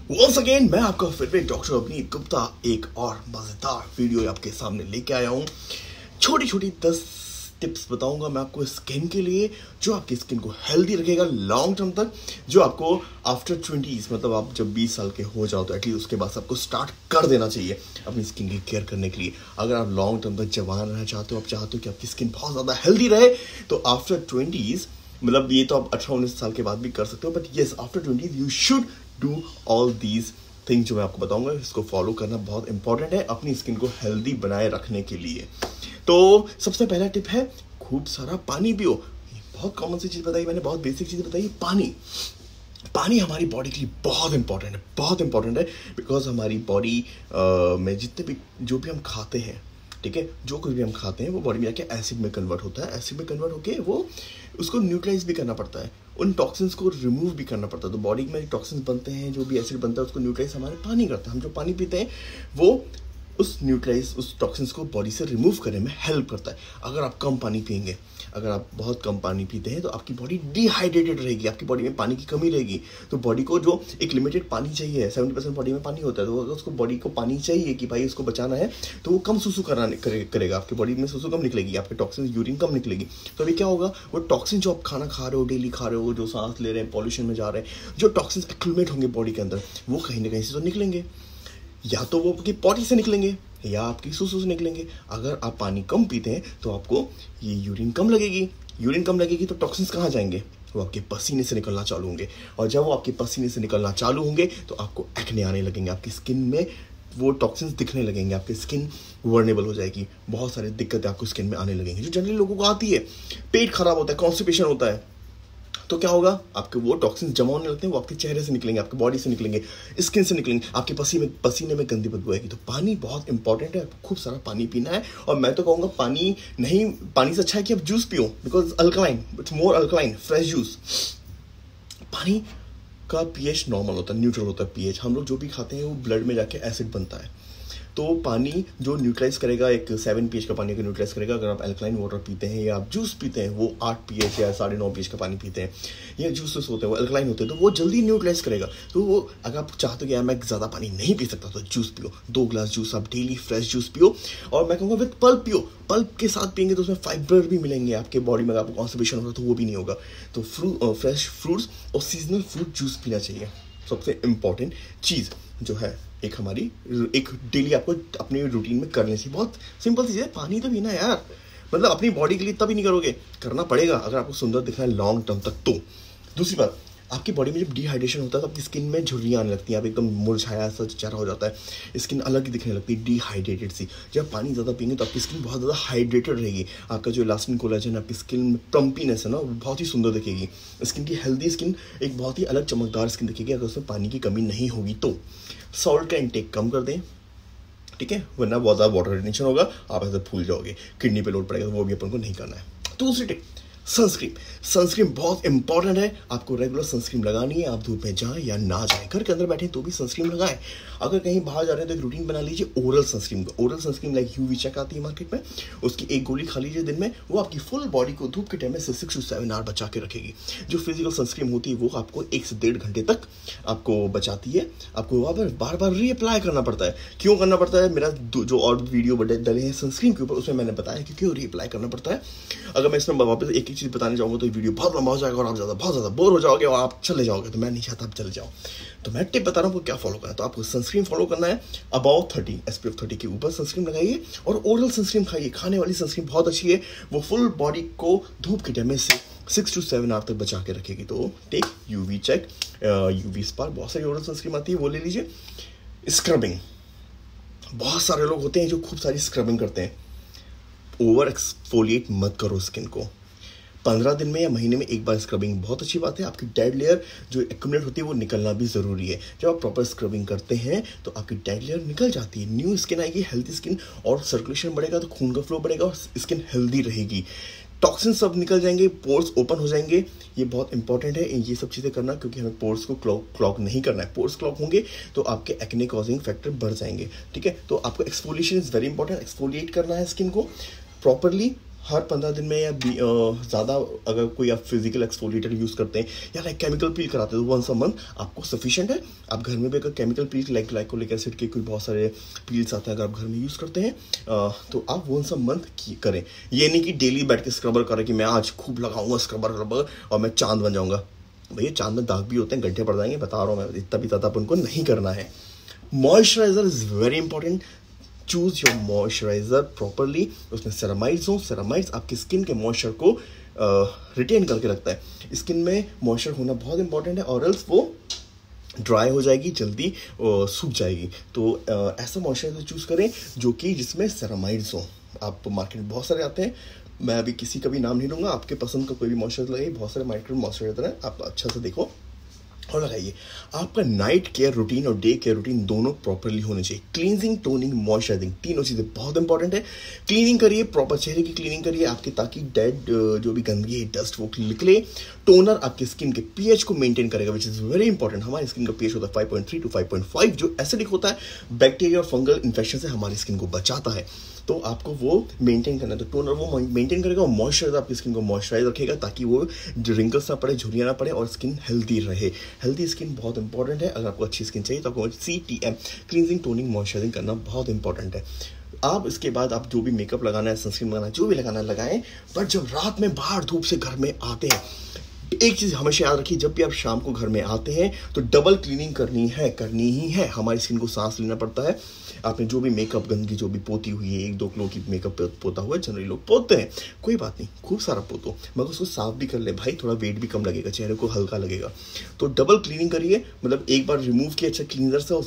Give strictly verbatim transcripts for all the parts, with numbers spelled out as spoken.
Once again मैं आपका favourite doctor Avneet Gupta एक और मजेदार वीडियो आपके सामने लेके आया हूँ। छोटी छोटी दस टिप्स बताऊंगा मैं आपको स्किन के लिए, जो आपकी स्किन को हेल्दी रखेगा लॉन्ग टर्म तक, जो आपको आफ्टर ट्वेंटीज मतलब आप जब बीस साल के हो जाओ तो एटलीस्ट उसके बाद आपको स्टार्ट कर देना चाहिए अपनी स्किन की केयर करने के लिए। अगर आप लॉन्ग टर्म तक जवान रहना चाहते हो, आप चाहते हो कि आपकी स्किन बहुत ज़्यादा हेल्दी रहे, तो आफ्टर ट्वेंटीज मतलब ये तो आप अठारह उन्नीस साल के बाद भी कर सकते हो, but yes after twenties you should do all these thing जो मैं आपको बताऊंगा। इसको फॉलो करना बहुत इंपॉर्टेंट है अपनी स्किन को हेल्दी बनाए रखने के लिए। तो सबसे पहला टिप है खूब सारा पानी पियो। ये बहुत कॉमन सी चीज़ बताई मैंने, बहुत बेसिक चीज़ बताई। पानी पानी हमारी बॉडी के लिए बहुत इंपॉर्टेंट है, बहुत इंपॉर्टेंट है बिकॉज हमारी बॉडी में जितने भी जो भी हम खाते हैं, ठीक है, जो कुछ भी हम खाते हैं वो बॉडी में जाके एसिड में कन्वर्ट होता है। एसिड में कन्वर्ट होके वो उसको न्यूट्रलाइज भी करना पड़ता है, उन टॉक्सिन्स को रिमूव भी करना पड़ता है। तो बॉडी में टॉक्सिन्स बनते हैं, जो भी एसिड बनता है उसको न्यूट्रलाइज हमारे पानी करता है। हम जो पानी पीते हैं वो उस न्यूट्रलाइज उस टॉक्सिन्स को बॉडी से रिमूव करने में हेल्प करता है। अगर आप कम पानी पिएंगे, अगर आप बहुत कम पानी पीते हैं तो आपकी बॉडी डिहाइड्रेटेड रहेगी, आपकी बॉडी में पानी की कमी रहेगी। तो बॉडी को जो एक लिमिटेड पानी चाहिए, सेवेंटी परसेंट बॉडी में पानी होता है, तो अगर उसको बॉडी को पानी चाहिए कि भाई उसको बचाना है, तो वो कम सुसु कराने करे, करेगा। आपकी बॉडी में सुसु कम निकलेगी, आपके टॉक्सिन यूरिन कम निकलेगी। तो अभी क्या होगा, वो टॉक्सिन जो आप खाना खा रहे हो, डेली खा रहे हो, जो सांस ले रहे हैं, पॉल्यूशन में जा रहे हैं, जो टॉक्सिन एक्यूमुलेट होंगे बॉडी के अंदर, वो कहीं ना कहीं से तो निकलेंगे। या तो वो आपकी पॉटी से निकलेंगे या आपकी सुसु से निकलेंगे। अगर आप पानी कम पीते हैं तो आपको ये यूरिन कम लगेगी। यूरिन कम लगेगी तो टॉक्सिन्स कहाँ जाएंगे, वो आपके पसीने से निकलना चालू होंगे। और जब वो आपके पसीने से निकलना चालू होंगे तो आपको एक्ने आने लगेंगे, आपकी स्किन में वो टॉक्सिन्स दिखने लगेंगे, आपकी स्किन वर्नेबल हो जाएगी, बहुत सारी दिक्कतें आपको स्किन में आने लगेंगी, जो जनरली लोगों को आती है। पेट खराब होता है, कॉन्स्टिपेशन होता है, तो क्या होगा, आपके वो टॉक्सिन्स जमा होने लगते हैं, वो आपके चेहरे से निकलेंगे, आपकी बॉडी से निकलेंगे, स्किन से निकलेंगे, आपके पसीने में पसीने में गंदी बदबू आएगी। तो पानी बहुत इंपॉर्टेंट है, आपको खूब सारा पानी पीना है। और मैं तो कहूँगा पानी नहीं, पानी से अच्छा है कि आप जूस पियो, because alkaline, it's more alkaline, fresh juice. पानी का पीएच नॉर्मल होता है, न्यूट्रल होता है पीएच। हम लोग जो भी खाते हैं वो ब्लड में जाके एसिड बनता है, तो पानी जो न्यूट्रलाइज करेगा, एक सेवन पीएच का पानी को न्यूट्रलाइज करेगा। अगर आप अल्कलाइन वाटर पीते हैं या आप जूस पीते हैं, वो आठ पीएच या साढ़े नौ पीएच का पानी पीते हैं, या जूसेस होते हैं वो अल्कलाइन होते हैं, तो वो जल्दी न्यूट्रलाइज करेगा। तो वो अगर आप चाहते हो कि यार मैं ज़्यादा पानी नहीं पी सकता, तो जूस पियो, दो ग्लास जूस आप डेली फ्रेश जूस पियो। और मैं कहूँगा विद पल्प पियो, पल्प के साथ पियेंगे तो उसमें फाइबर भी मिलेंगे आपके बॉडी में। अगर आपको कॉन्स्टिपेशन होगा तो वो भी नहीं होगा। तो फ्रूट, फ्रेश फ्रूट्स और सीजनल फ्रूट जूस पीना चाहिए। सबसे इम्पॉर्टेंट चीज़ जो है एक हमारी एक डेली आपको अपनी रूटीन में करने से, बहुत सिंपल चीज़ है, पानी तो पीना यार। मतलब अपनी बॉडी के लिए तभी नहीं करोगे, करना पड़ेगा अगर आपको सुंदर दिखना है लॉन्ग टर्म तक। तो दूसरी बात, आपकी बॉडी में जब डिहाइड्रेशन होता है तो आपकी स्किन में झुर्रियाँ आने लगती हैं, आप एकदम मुरझाया सा चेहरा हो जाता है, स्किन अलग ही दिखने लगती है, डिहाइड्रेटेड सी। जब पानी ज़्यादा पिएंगे तो आपकी स्किन बहुत ज़्यादा हाइड्रेटेड रहेगी, आपका जो इलास्टिन कोलेजन, आपकी स्किन में प्लम्पीनेस है ना, वो बहुत ही सुंदर दिखेगी। स्किन की हेल्दी स्किन एक बहुत ही अलग चमकदार स्किन दिखेगी अगर उसमें पानी की कमी नहीं होगी। तो सॉल्ट का इंटेक कम कर दें, ठीक है, वरना बहुत ज़्यादा वाटर रिटेंशन होगा, आप ऐसे फूल जाओगे, किडनी पे लोड पड़ेगा, वो भी अपन को नहीं करना है। दूसरी टिप, सनस्क्रीन। सनस्क्रीन बहुत इंपॉर्टेंट है, आपको रेगुलर सनस्क्रीन लगानी है। आप धूप में जाएं या ना जाएं, घर के अंदर बैठे तो भी सनस्क्रीन लगाएं। अगर कहीं बाहर जा रहे हैं तो एक रूटीन बना लीजिए ओरल सनस्क्रीन का। Oral sunscreen like UV check आती है मार्केट में, उसकी एक गोली खा लीजिए दिन में, वो आपकी फुल बॉडी को धूप के टाइम में से सिक्स टू सेवन आवर बचा के रखेगी। जो फिजिकल सनस्क्रीन होती है वो आपको एक से डेढ़ घंटे तक आपको बचाती है। आपको वहाँ पर बार बार रीअप्लाई करना पड़ता है। क्यों करना पड़ता है, मेरा जो और वीडियो बड़े डले हैं सनस्क्रीन के ऊपर, उसमें मैंने बताया कि क्यों रीअप्लाई करना पड़ता है। अगर मैं इसमें वापस एक एक चीज़ बताने जाऊँगा तो वीडियो बहुत लंबा हो जाएगा और आप ज़्यादा बहुत ज़्यादा बोर हो जाओगे और आप चले जाओगे, तो मैं नहीं चाहता आप चले जाओ। तो मैं टिप बता रहा हूँ क्या फॉलो करना है। तो आपको सनस्क्रीन फॉलो करना है, above thirty S P F thirty के ऊपर सनस्क्रीन लगाइए और ओरल सनस्क्रीन खाइए। खाने वाली सनस्क्रीन बहुत अच्छी है, वो फुल बॉडी को धूप के टाइम में से सिक्स टू सेवन आवर तक बचा के रखेगी। तो take UV check, UV spar, बहुत सारी ओरल सनस्क्रीन आती है, वो ले लीजिए। स्क्रबिंग, बहुत सारे लोग होते हैं जो खूब सारी स्क्रबिंग करते हैं। ओवर एक्सफोलिएट मत करो स्किन को, पंद्रह दिन में या महीने में एक बार स्क्रबिंग बहुत अच्छी बात है। आपकी डेड लेयर जो एक्यूमुलेट होती है वो निकलना भी ज़रूरी है। जब आप प्रॉपर स्क्रबिंग करते हैं तो आपकी डेड लेयर निकल जाती है, न्यू स्किन आएगी, हेल्दी स्किन, और सर्कुलेशन बढ़ेगा तो खून का फ्लो बढ़ेगा और स्किन हेल्दी रहेगी। टॉक्सिन सब निकल जाएंगे, पोर्स ओपन हो जाएंगे। ये बहुत इंपॉर्टेंट है ये सब चीज़ें करना, क्योंकि हमें पोर्स को क्लॉक क्लॉक नहीं करना है। पोर्स क्लॉक होंगे तो आपके एक्ने कॉजिंग फैक्टर बढ़ जाएंगे, ठीक है। तो आपको exfoliation is very important, exfoliate करना है स्किन को प्रॉपरली, हर पंद्रह दिन में या ज़्यादा अगर कोई आप फिजिकल एक्सफोलिएटर यूज़ करते हैं या लाइक केमिकल पील कराते हैं तो वंस अ मंथ आपको सफिशिएंट है। आप घर में भी अगर chemical peel like glycolic acid के कोई बहुत सारे पील्स आते हैं, अगर आप घर में यूज़ करते हैं तो आप वंस अ मंथ करें। ये नहीं कि डेली बैठ के स्क्रबर करें कि मैं आज खूब लगाऊंगा स्क्रबर रबर और मैं चांद बन जाऊँगा। भैया चांद में दाग भी होते हैं, गड्ढे पड़ जाएंगे, बता रहा हूँ मैं, इतना भी ज़्यादा उनको नहीं करना है। Moisturiser is very important. Choose your moisturiser properly. उसमें सेरामाइड्स हो, सेरामाइड्स आपकी स्किन के मॉइस्चर को रिटेन करके रखता है। स्किन में मॉइस्चर होना बहुत इंपॉर्टेंट है और एल्स वो ड्राई हो जाएगी, जल्दी सूख जाएगी। तो आ, ऐसा मॉइस्चराइजर चूज़ करें जो कि जिसमें सेरामाइड्स हो। आप मार्केट में बहुत सारे आते हैं, मैं अभी किसी का भी नाम नहीं लूँगा, आपके पसंद का कोई भी मॉइस्चराइजर लगाइए। बहुत सारे मार्केट में मॉइस्चराइजर है, आप अच्छा से देखो और लगाइए। आपका नाइट केयर रूटीन और डे केयर रूटीन दोनों प्रॉपरली होने चाहिए। क्लींजिंग, टोनिंग, मॉइस्चराइजिंग, तीनों चीज़ें बहुत इंपॉर्टेंट है। क्लीनिंग करिए, प्रॉपर चेहरे की क्लीनिंग करिए आपके, ताकि डेड जो भी गंदगी है, डस्ट वो निकले। टोनर आपके स्किन के पीएच को मेंटेन करेगा, विच इज़ वेरी इंपॉर्टेंट। हमारी स्किन का पीएच होता है five point three to five point five, जो एसिडिक होता है, बैक्टीरिया और फंगल इन्फेक्शन से हमारी स्किन को बचाता है। तो आपको वो मेंटेन करना है। तो टोनर वो मेंटेन करेगा और मॉइस्चराइजर आपकी स्किन को मॉइस्चराइज रखेगा, ताकि वो रिंकल्स ना पड़े, झुर्रियाँ ना पड़े और स्किन हेल्दी रहे। हेल्दी स्किन बहुत इंपॉर्टेंट है। अगर आपको अच्छी स्किन चाहिए तो आपको C T M, cleansing, toning, moisturising करना बहुत इंपॉर्टेंट है। आप इसके बाद आप जो भी मेकअप लगाना है, सनस्क्रीन लगाना है, जो भी लगाना है लगाएं। बट जब रात में बाहर धूप से घर में आते हैं, एक चीज़ हमेशा याद रखिए, जब भी आप शाम को घर में आते हैं तो डबल क्लीनिंग करनी है, करनी ही है। हमारी स्किन को सांस लेना पड़ता है। आपने जो भी मेकअप गंदगी जो भी पोती हुई है, एक दो किलो की मेकअप पोता हुआ है, जनरली लोग पोतते हैं, कोई बात नहीं, खूब सारा पोतो, मगर उसको साफ भी कर ले भाई, थोड़ा वेट भी कम लगेगा, चेहरे को हल्का लगेगा। तो डबल क्लीनिंग करिए, मतलब एक बार रिमूव किया अच्छा क्लीनर से और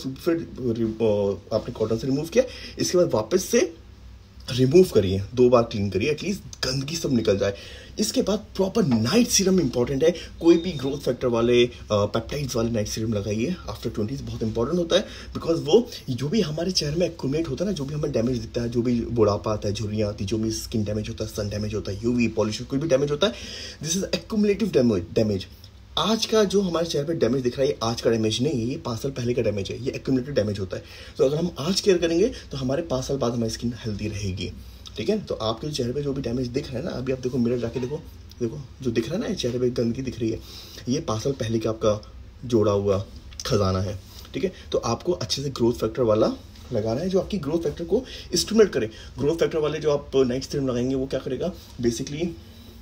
फिर आपने कॉटन से रिमूव किया, इसके बाद वापस से रिमूव करिए, दो बार क्लीन करिए, एटलीस्ट गंदगी सब निकल जाए। इसके बाद प्रॉपर नाइट सीरम इंपॉर्टेंट है। कोई भी ग्रोथ फैक्टर वाले पेप्टाइड्स वाले नाइट सीरम लगाइए आफ्टर ट्वेंटीज, बहुत इंपॉर्टेंट होता है। बिकॉज वो जो भी हमारे चेहरे में एक्यूमुलेट होता है ना, जो भी हमें डैमेज दिखता है, जो भी बुढ़ापा आता है, झुर्रियाँ आती है, जो भी स्किन डैमेज होता है, सन डैमेज होता है, यूवी पॉल्यूशन कोई भी डैमेज होता है, दिस इज एक्यूमुलेटिव डैमेज। आज का जो हमारे चेहरे पे डैमेज दिख रहा है, ये आज का डैमेज नहीं है, ये पाँच साल पहले का डैमेज है, ये एक्यूमुलेटिव डैमेज होता है। तो अगर हम आज केयर करेंगे तो हमारे पाँच साल बाद हमारी स्किन हेल्दी रहेगी। ठीक है, तो आपके चेहरे पे जो भी डैमेज दिख रहा है ना, अभी आप देखो मिरर जाके देखो, देखो जो दिख रहा है ना, चेहरे पे गंदगी दिख रही है, ये पाँच साल पहले का आपका जोड़ा हुआ खजाना है। ठीक है, तो आपको अच्छे से ग्रोथ फैक्टर वाला लगाना है, जो आपकी ग्रोथ फैक्टर को स्टिमुलेट करे। ग्रोथ फैक्टर वाले जो आप नाइट सीरम लगाएंगे वो क्या करेगा, बेसिकली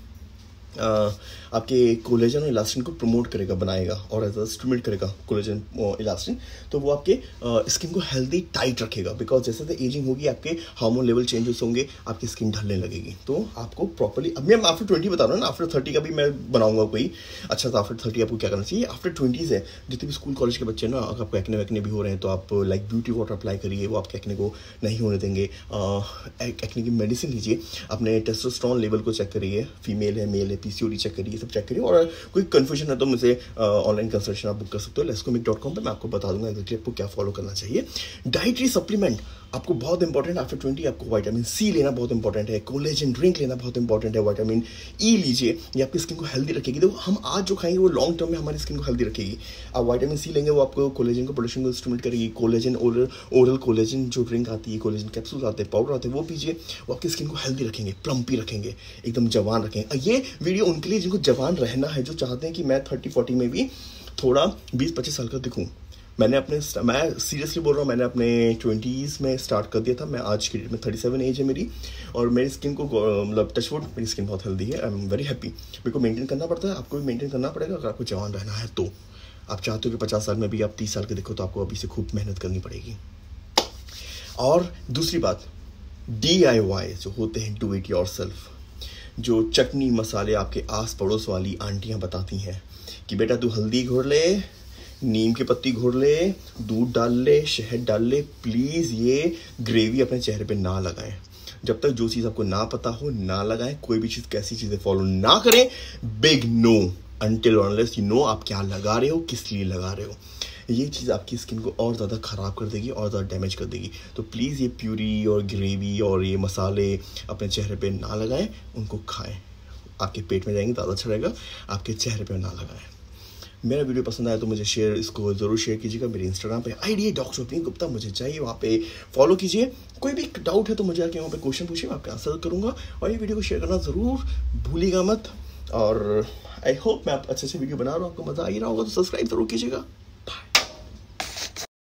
Uh, आपके कोलेजन और इलास्टिन को प्रमोट करेगा, बनाएगा और एज अ स्टिमुलेट करेगा कोलेजन और इलास्टिन। तो वो आपके स्किन uh, को हेल्दी टाइट रखेगा। बिकॉज जैसे जैसे एजिंग होगी आपके हार्मोन लेवल चेंजेस होंगे, आपकी स्किन ढलने लगेगी। तो आपको प्रॉपर्ली, अब मैं आफ्टर ट्वेंटी बता रहा हूँ ना, आफ्टर थर्टी का भी मैं बनाऊंगा कोई अच्छा। तो आफ्टर थर्टी आपको क्या करना चाहिए, आफ्टर ट्वेंटीज़ है, जितने भी स्कूल कॉलेज के बच्चे ना, अगर आपको एक्ने वैकने भी हो रहे हैं तो आप लाइक ब्यूटी वाटर अप्लाई करिए, वो आपके एक्ने को नहीं होने देंगे। एक्ने की मेडिसिन लीजिए, अपने टेस्टोस्टेरोन लेवल को चेक करिए, फीमेल है मेल है, पीसीओडी चेक करिए, सब चेक करिए। और कोई कंफ्यूजन है तो मुझे ऑनलाइन कंसल्टेशन आप बुक कर सकते हो लेस्कोमिक डॉट कॉम पर, मैं आपको बता दूंगा एक्चुअली आपको क्या फॉलो करना चाहिए। डाइटरी सप्लीमेंट आपको बहुत इंपॉर्टेंट है। आफ्टर ट्वेंटी आपको विटामिन सी लेना बहुत इंपॉर्टेंट है, कोलेजन ड्रिंक लेना बहुत इंपॉर्टेंट है, विटामिन ई लीजिए, ये आपकी स्किन को हेल्दी रखेगी। देखो हम आज जो खाएंगे वो लॉन्ग टर्म में हमारी स्किन को हेल्दी रखेगी। आप विटामिन सी लेंगे, वो आपको कोलेजन को प्रोडक्शन को स्टिमुलेट करेगी। कोलेजन ओरल ओरल कोलेजन जो ड्रिंक आती है, कोलेजन कैप्सूल आते हैं, पाउडर आते हैं, वो पीजिए, वो आपकी स्किन को हेल्दी रखेंगे, प्लम्पी रखेंगे, एकदम जवान रखेंगे। ये वीडियो उनके लिए जिनको जवान रहना है, जो चाहते हैं कि मैं थर्टी फोर्टी में भी थोड़ा बीस पच्चीस साल का दिखूँ। मैंने अपने मैं सीरियसली बोल रहा हूँ, मैंने अपने ट्वेंटीज़ में स्टार्ट कर दिया था। मैं आज की डेट में थर्टी सेवन एज है मेरी, और मेरी स्किन को मतलब टच वुड मेरी स्किन बहुत हेल्दी है। I am very happy. मेरे को मेंटेन करना पड़ता है, आपको भी मेंटेन करना पड़ेगा अगर आपको जवान रहना है तो। आप चाहते हो कि पचास साल में भी आप तीस साल के देखो, तो आपको अभी से खूब मेहनत करनी पड़ेगी। और दूसरी बात, डी आई वाई जो होते हैं, डू इट योर सेल्फ, जो चटनी मसाले आपके आस पड़ोस वाली आंटियाँ बताती हैं कि बेटा तू हल्दी घोर ले, नीम की पत्ती घोर ले, दूध डाल ले, शहद डाल ले, प्लीज़ ये ग्रेवी अपने चेहरे पे ना लगाएं। जब तक जो चीज़ आपको ना पता हो ना लगाएं। कोई भी चीज़ कैसी चीज़ें फॉलो ना करें। Big no, until unless you know आप क्या लगा रहे हो, किस लिए लगा रहे हो। ये चीज़ आपकी स्किन को और ज़्यादा ख़राब कर देगी और ज़्यादा डैमेज कर देगी। तो प्लीज़ ये प्यूरी और ग्रेवी और ये मसाले अपने चेहरे पे ना लगाएं, उनको खाएं। आपके पेट में जाएंगे ज़्यादा अच्छा रहेगा, आपके चेहरे पे ना लगाएं। मेरा वीडियो पसंद आया तो मुझे शेयर इसको ज़रूर शेयर कीजिएगा। मेरे इंस्टाग्राम पे आईडी है डॉक्टर अवनीत गुप्ता, मुझे चाहिए, वहाँ पे फॉलो कीजिए। कोई भी डाउट है तो मुझे आके वहाँ पे क्वेश्चन पूछिए, मैं आपका आंसर करूँगा। और ये वीडियो को शेयर करना ज़रूर भूलिएगा मत। और आई होप मैं आप अच्छे से वीडियो बना रहा हूँ, आपको मज़ा आ ही रहा होगा, तो सब्सक्राइब ज़रूर कीजिएगा।